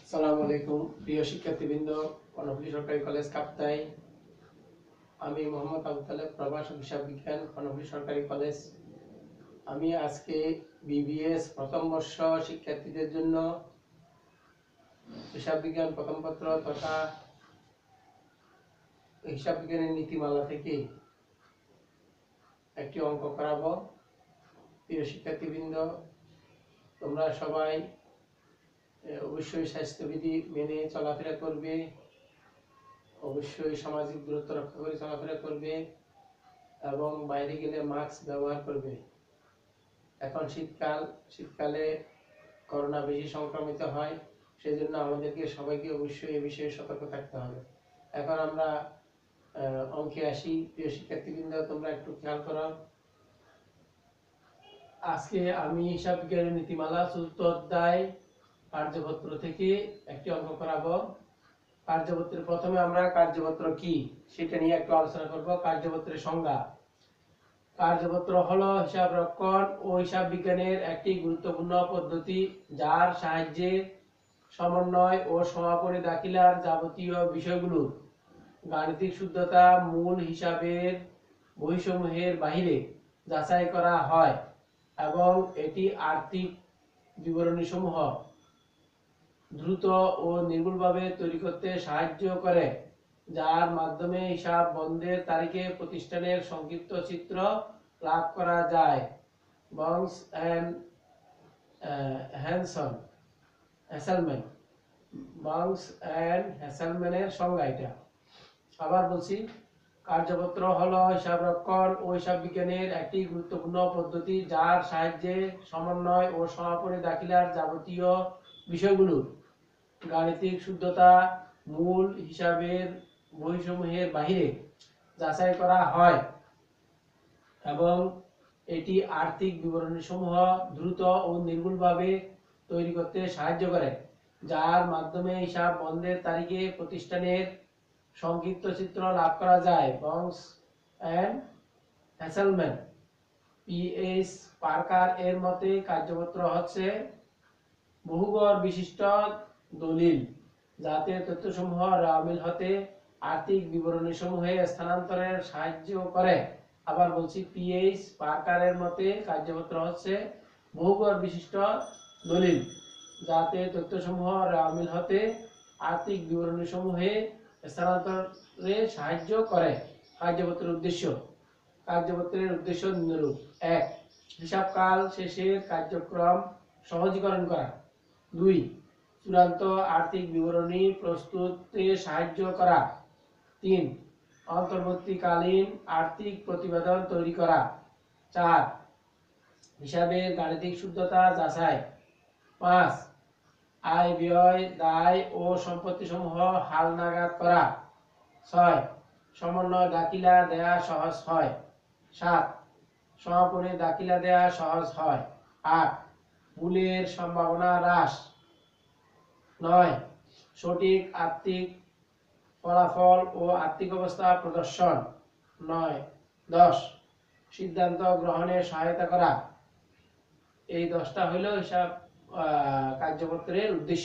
আসসালামু আলাইকুম প্রিয় শিক্ষার্থীবৃন্দ, কর্ণফুলী সরকারি কলেজ কাপ্তাই। আমি মোহাম্মদ আবু তালেব, প্রভাষক হিসাব বিজ্ঞান, কর্ণফুলী সরকারি কলেজ। আমি আজকে বিবিএস প্রথম বর্ষ শিক্ষার্থীদের জন্য হিসাব বিজ্ঞান প্রথম পত্র তথা হিসাব বিজ্ঞানের নীতিমালা থেকে একটি অঙ্ক করাবো। প্রিয় শিক্ষার্থীবৃন্দ, তোমরা সবাই অবশ্যই স্বাস্থ্যবিধি মেনে চলাফেরা করবে, অবশ্যই সামাজিক দূরত্ব রক্ষা করে চলাফেরা করবে এবং বাইরে গেলে মাস্ক ব্যবহার করবে। এখন শীতকালে করোনা বেশি সংক্রমিত হয়, সেজন্য আমাদেরকে সবাইকে অবশ্যই এ বিষয়ে সতর্ক থাকতে হবে। এখন আমরা অঙ্কে আসি। প্রিয় শিক্ষার্থীবৃন্দ, তোমরা একটু খেয়াল করো। আজকে আমি হিসাব বিজ্ঞানের নীতিমালা ৪র্থ অধ্যায় কার্যপত্র থেকে একটি অঙ্ক করাবো। কার্যপত্রের প্রথমে আমরা কার্যপত্র কি সেটা নিয়ে একটু আলোচনা করব। কার্যপত্রের সংজ্ঞা: কার্যপত্র হলো হিসাব রক্ষণ ও হিসাব বিজ্ঞানের একটি গুরুত্বপূর্ণ পদ্ধতি, যার সাহায্যে সমন্বয় ও সমাপনী দাখিলার যাবতীয় বিষয়গুলো গাণিতিক শুদ্ধতা, মূল হিসাবের বহিসমূহের বাহিরে যাচাই করা হয় এবং এটি আর্থিক বিবরণীসমূহ দ্রুত ও নির্ভুলভাবে তৈরি করতে সাহায্য করে, যার মাধ্যমে হিসাব বন্ধের তারিখে প্রতিষ্ঠানের সংক্ষিপ্ত চিত্র লাভ করা যায়। বংস এন্ড হ্যাসেলম্যান এর সংজ্ঞা এটা। আবার বলছি, কার্যপত্র হলো হিসাব রক্ষণ ও হিসাব বিজ্ঞানের একটি গুরুত্বপূর্ণ পদ্ধতি, যার সাহায্যে সমন্বয় ও সমাপনী দাখিলার যাবতীয় বিষয়গুলো গাণিতিক শুদ্ধতা, মূল হিসাবের বহিসমূহের বাহিরে যাচাই করা হয় এবং এটি আর্থিক বিবরণীসমূহ দ্রুত ও নির্ভুলভাবে তৈরি করতে সাহায্য করে, যার মাধ্যমে হিসাব বন্ধের তারিখে প্রতিষ্ঠানের সংক্ষিপ্ত চিত্র লাভ করা যায়। বংস এন্ড হ্যাসেলম্যান পিএইচ পার্কার এর মতে কার্যপত্র হচ্ছে বহুবর বিশিষ্ট দলিল, যাতে তথ্যসমূহ রামিল হতে আর্থিক বিবরণীসমূহে স্থানান্তরের সাহায্য করে। আবার বলছি, পিএইচ পার্কারের মতে কার্যপত্র হচ্ছে বহুবর বিশিষ্ট দলিল, যাতে তথ্যসমূহ রামিল হতে আর্থিক বিবরণীসমূহে স্থানান্তরে সাহায্য করে। কার্যপত্রের উদ্দেশ্য: কার্যপত্রের উদ্দেশ্য নিম্নরূপ: ১. হিসাবকাল শেষের কার্যক্রম সহজীকরণ করা। ২. চূড়ান্ত আর্থিক বিবরণী প্রস্তুতে সাহায্য করা। ৩. অন্তর্বর্তীকালীন আর্থিক প্রতিবেদন তৈরি করা। ৪. হিসাবের গাণিতিক শুদ্ধতা যাচাই। ৫. আয় ব্যয়, দায় ও সম্পত্তিসমূহ হালনাগাদ করা। ৬. সমন্বয় দাখিলা দেয়া সহজ হয়। ৭. সমাপনী দাখিলা দেয়া সহজ হয়। ৮. ভুলের সম্ভাবনা হ্রাস। ৯. সঠিক আর্থিক ফলাফল ও আর্থিক অবস্থা প্রদর্শন। ১০. সিদ্ধান্ত গ্রহণে সহায়তা করা। এই 10টা হইল হিসাব কার্যপত্রের উদ্দেশ্য।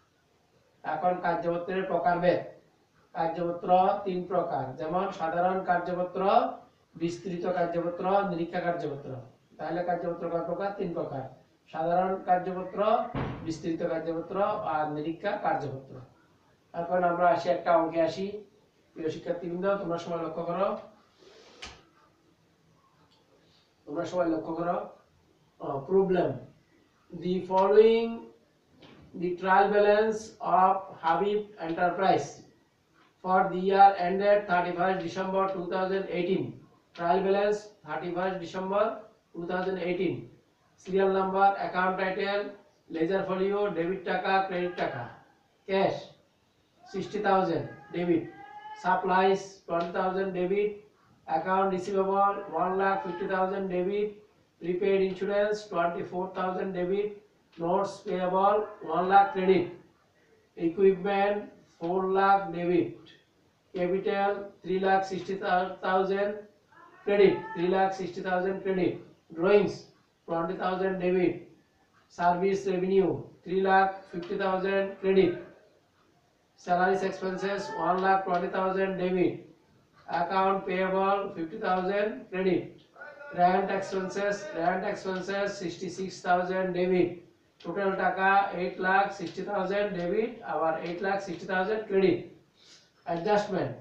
এখন কার্যপত্রের প্রকারভেদ। কার্যপত্র ৩ প্রকার, যেমন সাধারণ কার্যপত্র, বিস্তৃত কার্যপত্র, নিরীক্ষা কার্যপত্র। তাহলে কার্যপত্র কয় প্রকার? ৩ প্রকার: সাধারণ কার্যপত্র, বিস্তৃত কার্যপত্র আর নিরীক্ষা কার্যপত্র। এখন আমরা আসি একটা অঙ্কে আসি। প্রিয় শিক্ষার্থীবৃন্দ, তোমরা সবাই লক্ষ্য করো। Problem: the following the trial balance of Habib Enterprise for the year ended 31st December 2018. Trial balance 31st December 2018. Serial number, account title, ledger folio, debit টাকা, credit টাকা. Cash 60,000 debit. Supplies 20,000 debit. Account receivable 1,50,000 debit. Prepaid insurance 24,000 debit. Notes payable 1 lakh credit. Equipment 4 lakh debit. Capital 3,60,000 credit. 3,60,000 credit. Drawings 20,000 debit. Service revenue 3,50,000 credit. salaries expenses 1,20,000 debit, account payable 50,000 credit, rent expenses 66,000 debit, total টাকা 8,60,000 debit আবার 8,60,000 credit. Adjustment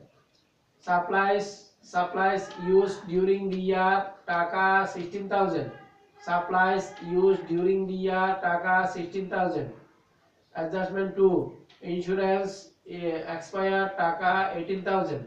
supplies used during the year টাকা 16,000, supplies used during the year টাকা 16,000. Adjustment 2 insurance expired টাকা 18,000.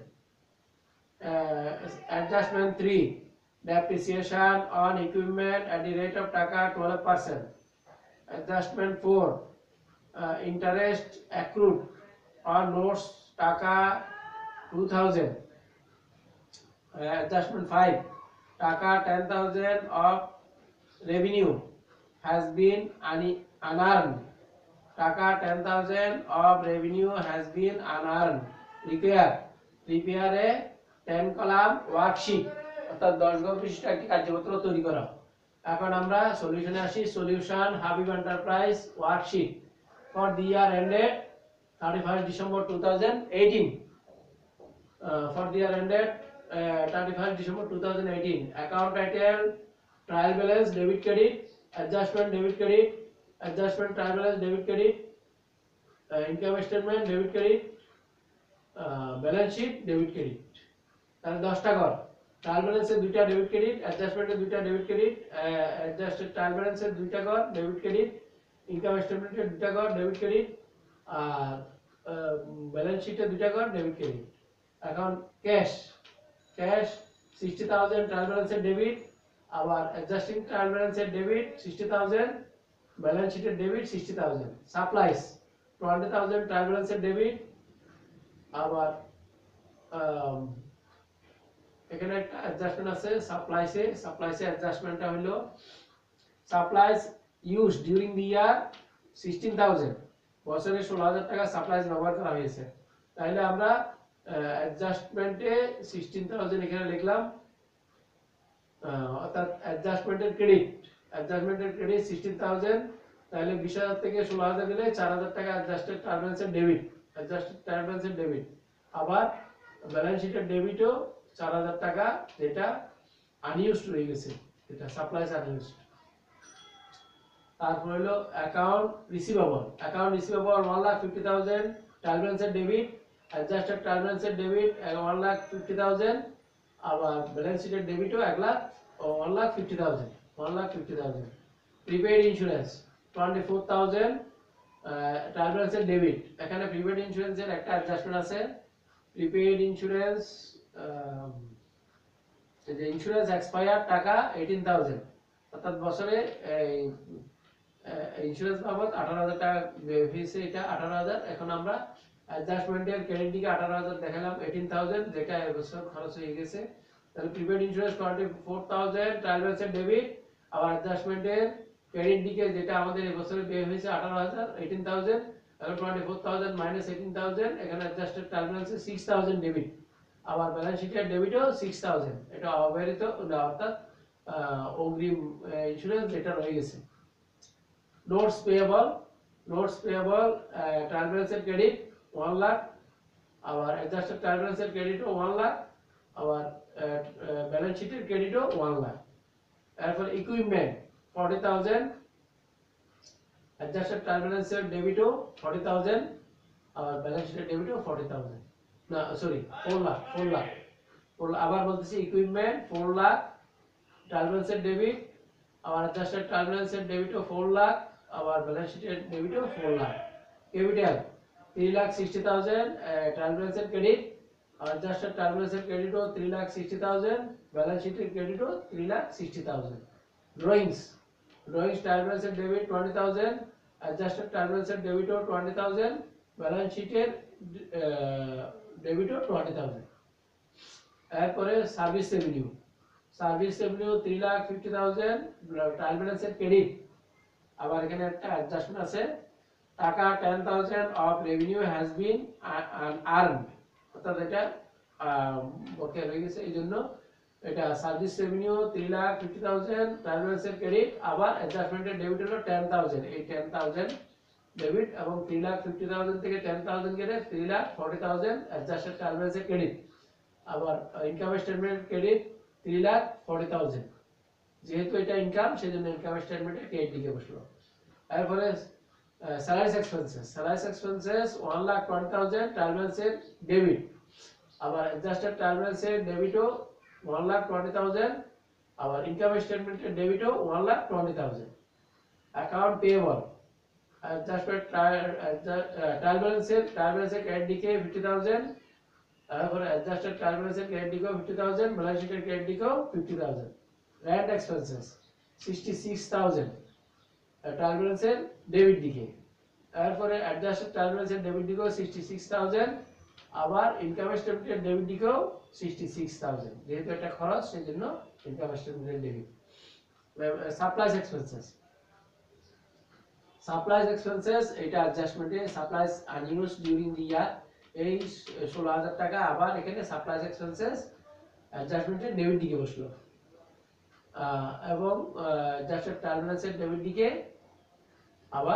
Adjustment 3 depreciation on equipment at the rate of টাকা 12%. Adjustment 4 interest accrued on notes টাকা 2,000. Adjustment 5 টাকা 10,000 of revenue has been unearned. টাকা 10,000 of revenue has been unearned. Prepare a 10 column worksheet অর্থাৎ 10 গল্প বিশিষ্ট একটি কার্যপত্র তৈরি করা। এখন আমরা সলিউশনে আসি। Solution Habib enterprise worksheet for the year ended 31st December 2018. For the year ended 31st December 2018. Account title trial balance debit credit, adjustment debit credit, adjustment trial balance debit credit, income statement debit credit, balance sheet debit credit. তাহলে 10টা ঘর। Trial ব্যালেন্সের দুইটা debit credit, অ্যাডজাস্টমেন্টের দুইটা debit credit, adjusted trial ব্যালেন্সের দুইটা ঘর debit credit, income স্টেটমেন্টের দুইটা ঘর ডেবিট ক্রেডিট, আর ব্যালেন্স শিটের দুইটা ঘর ডেবিট ক্রেডিট। এখন ক্যাশ 60,000 ট্রায়াল ব্যালেন্সের ডেবিট, আবার অ্যাডজাস্টিং ট্রায়াল ব্যালেন্সের ডেবিট 60,000, ব্যালেন্স শিটের ডেবিট 60,000। সাপ্লাইস 20,000 ট্রায়াল ব্যালেন্সের ডেবিট, আবার এখানে একটা অ্যাডজাস্টমেন্ট আছে সাপ্লাইসে অ্যাডজাস্টমেন্টটা হলো supplies used during the year 16,000, বছরে 16,000 টাকা সাপ্লাইস ব্যবহার করা হয়েছে। তাহলে আমরা অ্যাডজাস্টমেন্টে 16,000 এখানে লিখলাম, অর্থাৎ অ্যাডজাস্টমেন্টের ক্রেডিট 16,000, তাহলে 20,000 থেকে 16,000 গেলে 4,000 টাকা অ্যাডজাস্টেড ট্রান্সফারেন্সের ডেবিট, আবার ব্যালেন্স শিটের ডেবিটও 4,000 টাকা, যেটা আনইউজড রয়ে গেছে, এটা সাপ্লাইস আনইউজড। তারপর হলো অ্যাকাউন্ট রিসিভেবল 1,50,000 ট্রায়াল ব্যালেন্সের ডেবিট, অ্যাডজাস্টেড ট্রায়াল ব্যালেন্সের ডেবিট 1,50,000, আবার ব্যালেন্স শিটের ডেবিটও 1,50,000। প্রিপেইড ইন্স্যুরেন্স 24,000 ট্রায়াল ব্যালেন্সের ডেবিট। এখানে প্রিপেইড ইন্স্যুরেন্সের একটা অ্যাডজাস্টমেন্ট আছে। প্রিপেইড ইন্স্যুরেন্স যে ইন্স্যুরেন্স এক্সপায়ার টাকা 18,000, অর্থাৎ বছরে ইন্স্যুরেন্স বাবদ 18,000 টাকা হয়েছে, এটা 18,000। এখন আমরা অ্যাডজাস্টমেন্টের ক্রেডিট দিকে 18,000 দেখালাম, 18,000 যেটা এবছর খরচ হয়ে গেছে। তাহলে প্রিপেইড ইন্স্যুরেন্স 24,000 ট্রায়াল ব্যালেন্সের ডেবিট, আবার অ্যাডজাস্টমেন্টের ক্রেডিট দিকে যেটা আমাদের এবছরে ব্যয় হয়েছে 18,000, 18,000, তাহলে 24,000 মাইনাস 18,000, এখানে অ্যাডজাস্টেড ট্রায়াল ব্যালেন্সে 6,000 ডেবিট, আবার ব্যালেন্স শিটের ডেবিটও 6,000, এটা অব্যবহৃত অর্থাৎ অগ্রিম ইন্স্যুরেন্স যেটা রয়ে গেছে। নোটস পেয়েবল ট্রায়াল ব্যালেন্সের ক্রেডিট 1 লাখ, আবার অ্যাডজাস্টেড ট্রায়াল ব্যালেন্সের ক্রেডিটও 1 লাখ, আবার ব্যালেন্স শিটের ক্রেডিটও 1 লাখ। এরপর ইকুইপমেন্ট 40,000, অ্যাডজাস্টেড ট্রায়াল ব্যালেন্সের ডেবিটও 40,000, আবার ব্যালেন্স শিটের ডেবিটও 40,000, না সরি 4 লাখ। আবার বলতেছি ইকুইপমেন্ট 4 লাখ, ট্রায়াল ব্যালেন্সের ডেবিট, আবার অ্যাডজাস্টেড ট্রায়াল ব্যালেন্সের ডেবিটও 4 লাখ, আবার ব্যালেন্স শিটের ডেবিটও 4 লাখ। ক্যাপিটাল 3,60,000 ট্রায়াল ব্যালেন্সের ক্রেডিট, অ্যাডজাস্টেড ট্রায়াল ব্যালেন্সের ক্রেডিটও 3,60,000, ব্যালেন্স শিটের ক্রেডিটও 3,60,000। ড্রয়িংস ট্রায়াল ব্যালেন্সের ডেবিট 20,000, অ্যাডজাস্টেড ট্রায়াল ব্যালেন্সের ডেবিটও 20,000, ব্যালেন্স শিটের ডেবিটও 20,000। এরপরে সার্ভিস রেভিনিউ 3,50,000 ট্রায়াল ব্যালেন্সের ক্রেডিট, আবার এখানে একটা অ্যাডজাস্টমেন্ট আছে, টাকা 10,000 of revenue has been earned, অর্থাৎ এটা বকেয়া রয়ে গেছে, এই জন্য এটা সার্ভিস রেভিনিউ 3,50,000 ট্রায়াল ব্যালেন্সের ক্রেডিট, আবার অ্যাডজাস্টমেন্টের ডেবিট হলো 10,000, এই 10,000 ডেবিট এবং 3,50,000 থেকে 10,000 গেলে 3,40,000 অ্যাডজাস্টেড ট্রায়াল ব্যালেন্সে ক্রেডিট। আবার ইনকাম স্টেটমেন্ট ক্রেডিট 3,40,000, যেহেতু এটা ইনকাম সেজন্য ইনকাম স্টেটমেন্টে ক্রেডিট দিকে বসলো। তারপরে স্যালারিস এক্সপেন্সেস 1,20,000 ট্রায়াল ব্যালেন্সে ডেবিট। আবার অ্যাডজাস্টেড ট্রায়াল ব্যালেন্সে ডেবিটও 1,20,000, আবার ইনকাম স্টেটমেন্টে ডেবিটও 1,20,000। অ্যাকাউন্ট পেয়েবল অ্যাডজাস্টেড ট্রায়াল ব্যালেন্সে ক্রেডিট দিকে 50,000, তারপরে অ্যাডজাস্টেড ট্রায়াল ব্যালেন্সে ক্রেডিট দিকেও 50,000, ব্যালেন্স শিটের ক্রেডিট দিকেও 50,000। রেন্ট এক্সপেন্সেস 66,000 ট্রায়াল ব্যালেন্সের ডেবিট দিকে। তারপরে অ্যাডজাস্টেড ট্রায়াল ব্যালেন্সের ডেবিট দিকেও 66,000, আবার ইনকাম স্টেটমেন্টের ডেবিট দিকেও 66,000, যেহেতু এটা খরচ সেজন্য ইনকাম স্টেটমেন্টের ডেবিট। সাপ্লাইজ এক্সপেন্সেস এটা অ্যাডজাস্টমেন্টে supplies unused during the year, এই 16,000 টাকা আবার এখানে সাপ্লাইজ এক্সপেন্সেস অ্যাডজাস্টমেন্টে ডেবিট দিকে বসলো। এবং অ্যাডজাস্টেড ট্রায়াল ব্যালেন্সের ডেবিট দিকে আবার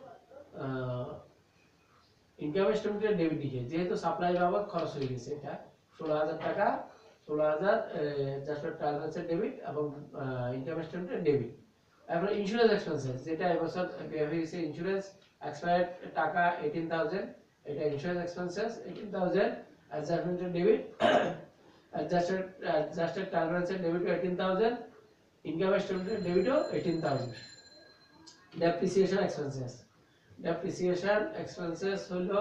ইনকাম স্টেটমেন্টের ডেবিট দিকে, যেহেতু সাপ্লাই বাবদ খরচ হয়ে গেছে এটা 16,000 টাকা, 16,000 অ্যাডজাস্টেড ট্রায়াল ব্যালেন্সের ডেবিট এবং ইনকাম স্টেটমেন্টের ডেবিট। তারপরে ইন্স্যুরেন্স এক্সপেন্সেস, যেটা এবছর ব্যয় হয়েছে ইন্স্যুরেন্স এক্সপায়ার্ড টাকা 18,000, এটা ইন্স্যুরেন্স এক্সপেন্সেস 18,000, অ্যাডজাস্টমেন্টের ডেবিট, অ্যাডজাস্টেড ট্রায়াল ব্যালেন্সের ডেবিটও 18,000, ইনকাম স্টেটমেন্টের ডেবিটও 18,000। ডেপ্রিসিয়েশন এক্সপেন্সেস হলো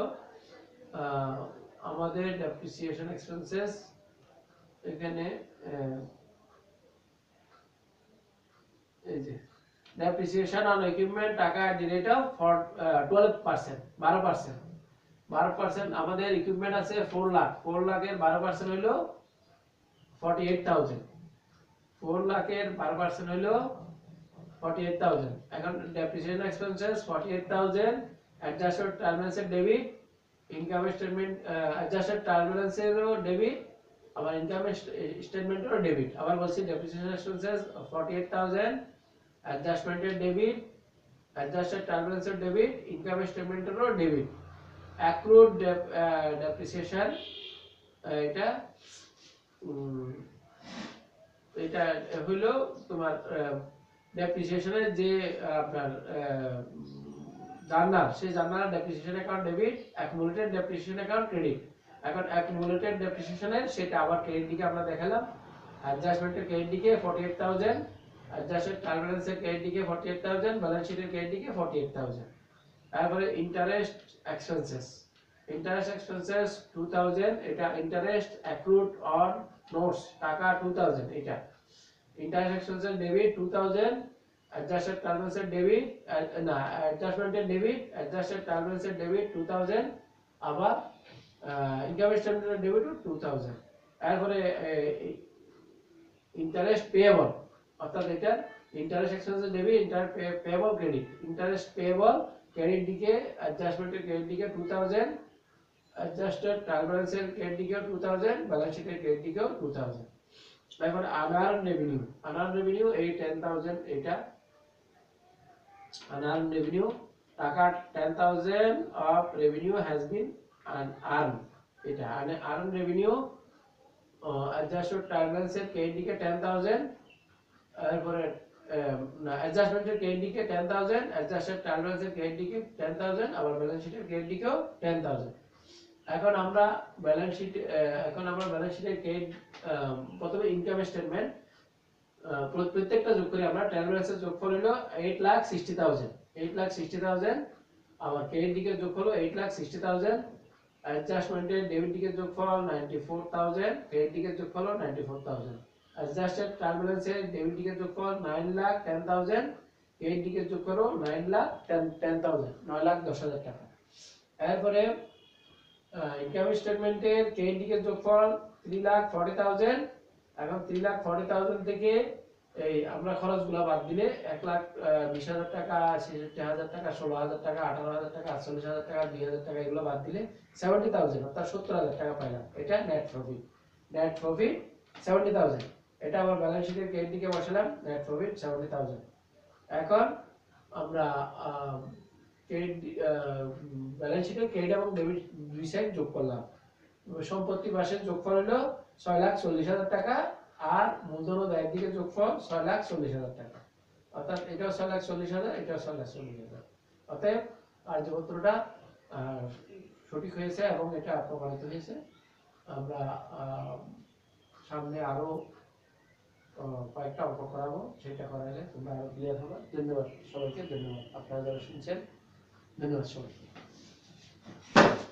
আমাদের ডেপ্রিসিয়েশন এক্সপেন্সেস এখানে এই যে ডেপ্রিসিয়েশন অন ইকুইপমেন্ট টাকা এট দি রেট অফ 12%, 12%। আমাদের ইকুইপমেন্ট আছে 4 লাখ, 4 লাখের 12% হলো 48,000, 4 লাখের 12% হলো 48,000। এখন ডেপ্রিসিয়েশন এক্সপেন্সেস 48,000, অ্যাডজাস্টেড ট্রায়াল ব্যালেন্সের debit, income statement adjusted trial ব্যালেন্সেরও ডেবিট, আবার ইনকাম স্টেটমেন্টেরও ডেবিট। আবার বলছি ডেপ্রিসিয়েশন এক্সপেন্সেস 48,000, অ্যাডজাস্টমেন্টের ডেবিট, অ্যাডজাস্টেড ট্রায়াল ব্যালেন্সের ডেবিট, ইনকাম স্টেটমেন্টেরও ডেবিট। অ্যাক্রুড ডেপ্রিসিয়েশন এটা এটা হলো তোমার ডেপ্রিসিয়েশনের যে আপনার জার্নাল, সেই journal depreciation account debit, accumulated depreciation account credit. এখন অ্যাকুমুলেটেড ডেপ্রিসিয়েশনের সেটা আবার ক্রেডিট দিকে আমরা দেখালাম, অ্যাডজাস্টমেন্টের ক্রেডিট দিকে 48,000, অ্যাডজাস্টেড ট্রায়াল ব্যালেন্সের ক্রেডিট দিকে 48,000, ব্যালেন্স শিটের ক্রেডিট দিকে 48,000। তারপরে ইন্টারেস্ট এক্সপেন্সেস 2,000, এটা ইন্টারেস্ট অ্যাক্রুড অন নোটস টাকা 2,000, এটা interest expenses debit 2,000, adjusted trial ব্যালেন্সের ডেবিট না অ্যাডজাস্টমেন্টের ডেবিট, অ্যাডজাস্টেড ট্রায়াল ব্যালেন্সের ডেবিট 2,000, আবার ইনকাম স্টেটমেন্টের ডেবিটও 2,000। তারপরে ইন্টারেস্ট পেয়েবল, অর্থাৎ এটা interest expenses debit, interest payable credit. Interest payable credit দিকে অ্যাডজাস্টমেন্টের ক্রেডিট দিকে 2,000, অ্যাডজাস্টেড ট্রায়াল ব্যালেন্সের ক্রেডিট দিকেও 2,000, ব্যালেন্স শিটের ক্রেডিট দিকেও 2,000। তারপর আনআর্নড রেভিনিউ এই 10,000, এটা আনআর্নড রেভিনিউ টাকা 10,000 of revenue has been earn, এটা আনআর্নড রেভিনিউ। অ্যাডজাস্টেড ট্রায়াল ব্যালেন্সের ক্রেডিট দিকে 10,000, তারপরে অ্যাডজাস্টমেন্টের ক্রেডিট দিকে 10,000, অ্যাডজাস্টেড ট্রায়াল ব্যালেন্সের ক্রেডিট দিকে 10,000, আবার ব্যালেন্স শিটের ক্রেডিট দিকেও 10,000। এখন আমরা ব্যালেন্স শিটের ক্রেডিট প্রথমে ইনকাম স্টেটমেন্ট প্রত্যেকটা যোগ করি আমরা। ট্রায়াল ব্যালেন্সের যোগফল হলো 8,60,000, আবার ক্রেডিট দিকের যোগফল হলো 8,60,000, অ্যাডজাস্টমেন্টের ডেবিট দিকের যোগফল 94,000, ক্রেডিট দিকের যোগফল 94,000। অ্যাডজাস্টেড ট্রায়াল ব্যালেন্সের ডেবিট দিকের যোগফল 9,10,000, ক্রেডিট দিকের যোগফল 9,10,000, 9,10,000 টাকা। এরপরে ইনকাম স্টেটমেন্টের ক্রেডিট দিকের যোগফল 3,40,000। এখন 3,40,000 থেকে এই আমরা খরচগুলো বাদ দিলে 1,20,000 টাকা, 66,000 টাকা, 16,000 টাকা, 18,000 টাকা, 48,000 টাকা, 2,000 টাকা এগুলো বাদ দিলে 70,000 অর্থাৎ 70,000 টাকা পাইলাম। এটা নেট প্রফিট 70,000। এটা আবার ব্যালেন্স শিটের ক্রেডিট দিকে বসালাম, নেট প্রফিট 70,000। এখন আমরা ক্রেডিট ব্যালেন্স শিটে ক্রেডিট এবং ডেবিট দুই সাইড যোগ করলাম। সম্পত্তি পাশের যোগফল হলো 6,40,000 টাকা আর মূলধন ও দায়ের দিকে যোগফল 6,40,000 টাকা। অর্থাৎ এটাও 6,40,000, এটাও 6,40,000। অতএব কার্যপত্রটা সঠিক হয়েছে এবং এটা প্রমাণিত হয়েছে। আমরা সামনে আরো কয়েকটা অঙ্ক করাবো, সেটা করাইলে তোমরা আরো ক্লিয়ার হবে। ধন্যবাদ সবাইকে, ধন্যবাদ আপনারা যারা শুনছেন, ধন্যবাদ সবাইকে।